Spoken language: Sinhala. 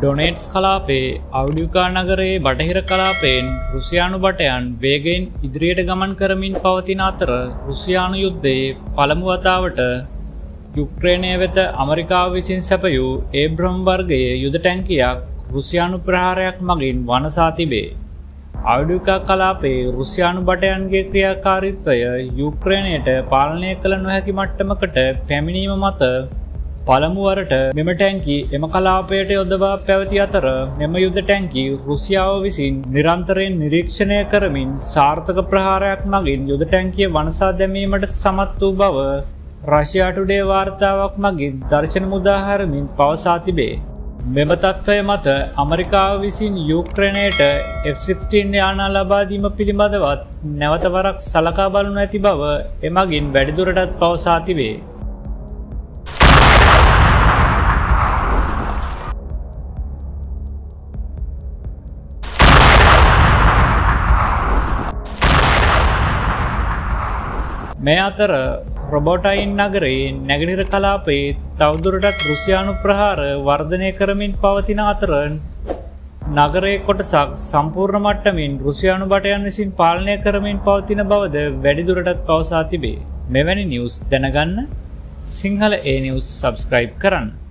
ඩොනෙට්ස් කලාපයේ අවඩියුකා නගරයේ බටහිර කලාපයෙන් රුසියානු බටයන් වේගයෙන් ඉදිරියට ගමන් කරමින් පවතින අතර රුසියානු යුද්ධයේ පළමු වතාවට යුක්‍රේනය වෙත ඇමරිකාව විසින් සැපයූ ඒබ්‍රම් වර්ගයේ යුද ටැංකියක් රුසියානු ප්‍රහාරයක් මගින් වනසා තිබේ. අවඩියුකා කලාපයේ රුසියානු බටයන්ගේ ක්‍රියාකාරීත්වය යුක්‍රේනයට පාලනය කළ නොහැකි මට්ටමකට පැමිණීම මත පළමුවරට මෙම ටැංකි එම කලාපයට යොදවා පැවති අතර මෙම යුද ටැංකි රුසියාව විසින් නිරන්තරයෙන් නිරීක්ෂණය කරමින් සාර්ථක ප්‍රහාරයක් මගින් යුද ටැංකිය වනසා දැමීමට සමත් වූ බව රෂ්යා ටුඩේ වාර්තාවක් මගින් දර්ශන මුදාහරමින් පවසා තිබේ. මෙම තත්ත්වය මත ඇමරිකාව විසින් යුක්‍රේනයට F-16 යානා ලබා දීම පිළිබඳවත් නැවත වරක් සලකා බලනු ඇති බව එමගින් වැඩිදුරටත් පවසා තිබේ. මේ අතර රොබොටයින් නගරයේ නැගෙනහිර කලාපයේ තවදුරටත් රුසියානු ප්‍රහාර වර්ධනය කරමින් පවතින අතර නගරයේ කොටසක් සම්පූර්ණ මට්ටමින් රුසියානු බටයන් විසින් පාලනය කරමින් පවතින බවද වැඩිදුරටත් පවසා තිබේ. මෙවැනි නිවුස් දැනගන්න සිංහල A News subscribe කරන්න.